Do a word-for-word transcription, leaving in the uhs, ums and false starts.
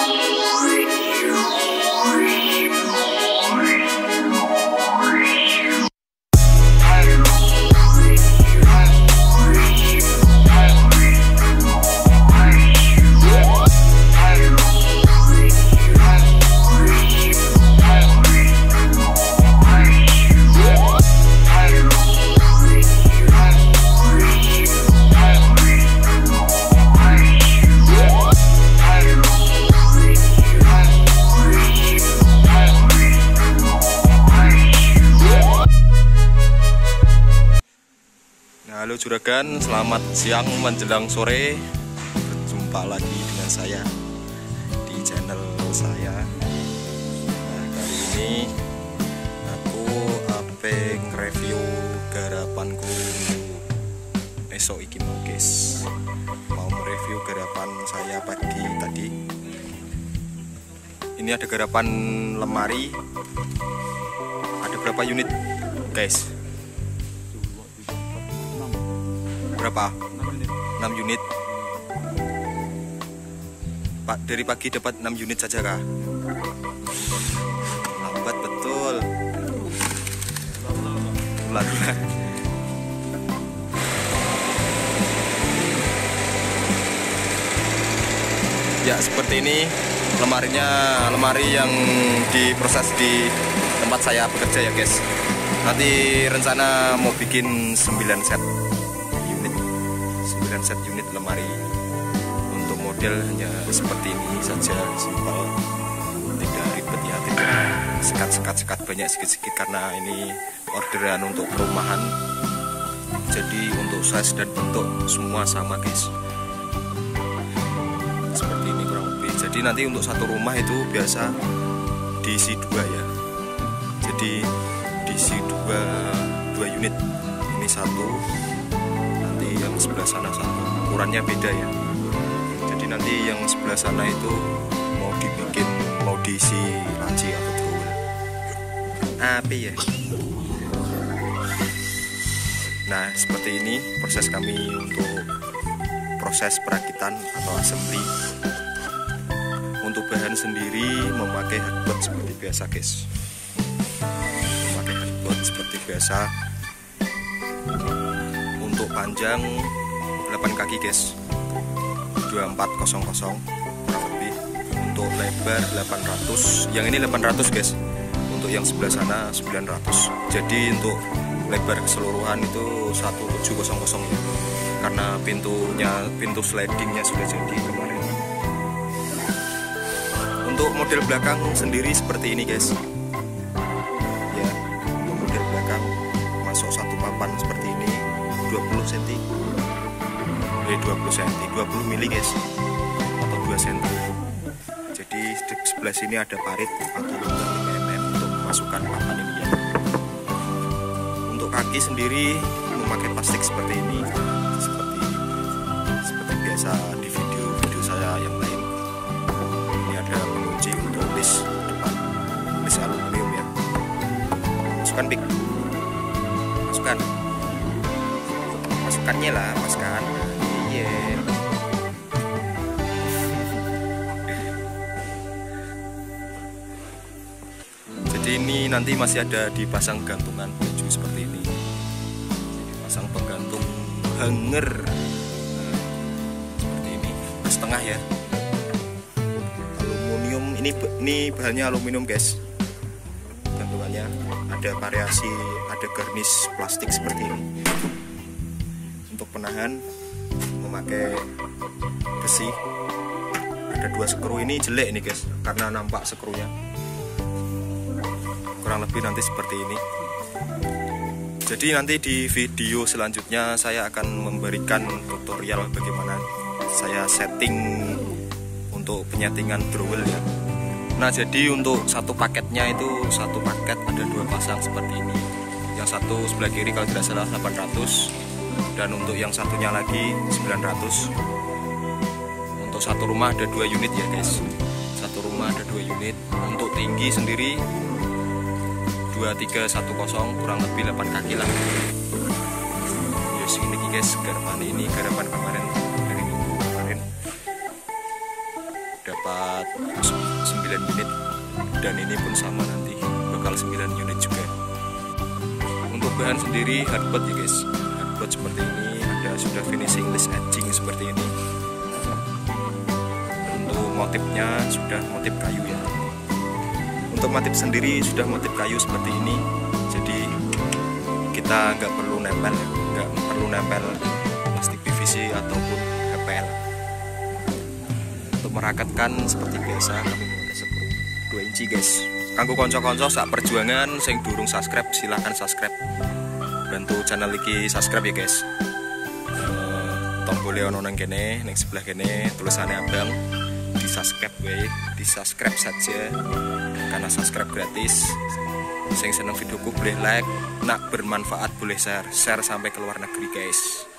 Halo juragan, selamat siang menjelang sore. Berjumpa lagi dengan saya di channel saya. Nah, kali ini aku ape nge-review garapanku esok iki mau guys. Mau mereview garapan saya pagi tadi. Ini ada garapan lemari. Ada berapa unit guys? Berapa? enam unit. Pak, dari pagi dapat enam unit saja kah? Lambat betul. Lalu ya seperti ini lemarinya, lemari yang diproses di tempat saya bekerja ya guys. Nanti rencana mau bikin sembilan set set unit lemari. Untuk model hanya seperti ini saja, simpel, tidak ribet ya, tidak sekat-sekat-sekat banyak sedikit-sedikit karena ini orderan untuk perumahan. Jadi untuk size dan bentuk semua sama guys, seperti ini kurang lebih. Jadi nanti untuk satu rumah itu biasa diisi dua ya, jadi diisi dua dua unit. Ini satu, yang sebelah sana satu, ukurannya beda ya. Jadi nanti yang sebelah sana itu mau dibikin, mau diisi laci atau trowel apa ya. Nah seperti ini proses kami untuk proses perakitan atau assembly. Untuk bahan sendiri memakai hardboard seperti biasa guys, memakai hardboard seperti biasa. Untuk panjang delapan kaki guys, dua empat nol nol kurang lebih. Untuk lebar delapan ratus, yang ini delapan ratus guys. Untuk yang sebelah sana sembilan ratus. Jadi untuk lebar keseluruhan itu seribu tujuh ratus ya. Karena pintunya, pintu slidingnya sudah jadi kemarin. Untuk model belakang sendiri seperti ini guys. Ya, untuk model belakang masuk satu papan seperti ini. dua puluh sentimeter, eh dua puluh sentimeter, dua puluh mili guys, atau dua sentimeter. Jadi di sebelah sini ada parit atau lima milimeter untuk memasukkan papan ini ya. Untuk kaki sendiri memakai plastik seperti ini, seperti seperti biasa di video-video saya yang lain. Ini ada pengunci untuk list depan, list aluminium ya. Masukkan pik, masukkan. Masukkannya lah, masukkan. Iya. Jadi ini nanti masih ada dipasang gantungan baju seperti ini. Pasang penggantung hanger. Nah, seperti ini, setengah ya. Aluminium ini, ini bahannya aluminium guys. Gantungannya ada variasi, ada garnish plastik seperti ini. Untuk penahan memakai besi. Ada dua skru, ini jelek ini guys karena nampak skrunya. Kurang lebih nanti seperti ini. Jadi nanti di video selanjutnya saya akan memberikan tutorial bagaimana saya setting untuk penyetingan trowel ya. Nah jadi untuk satu paketnya itu, satu paket ada dua pasang seperti ini. Yang satu sebelah kiri kalau tidak salah delapan ratus, dan untuk yang satunya lagi sembilan ratus. Untuk satu rumah ada dua unit ya guys, satu rumah ada dua unit. Untuk tinggi sendiri dua tiga satu nol, kurang lebih delapan kaki lah. Ya segini guys garapan ini, garapan kemarin dari minggu kemarin dapat dapat sembilan unit, dan ini pun sama nanti bakal sembilan unit juga. Untuk bahan sendiri hardboard ya guys, hardboard seperti ini, ada sudah finishing list edging seperti ini. Untuk motifnya sudah motif kayu ya. Untuk motif sendiri sudah motif kayu seperti ini, jadi kita nggak perlu nempel, nggak perlu nempel plastik P V C ataupun H P L. Untuk merakatkan seperti biasa kami menggunakan sepuluh dua inci guys. Kanggo konco-konco sak perjuangan sing durung subscribe, silahkan subscribe, bantu channel iki subscribe ya guys. Uh, tombolnya ono nang kene, nang sebelah kene tulisannya abang, di subscribe wae, di subscribe saja karena subscribe gratis. Sing seneng videoku boleh like, nak bermanfaat boleh share, share sampai ke luar negeri guys.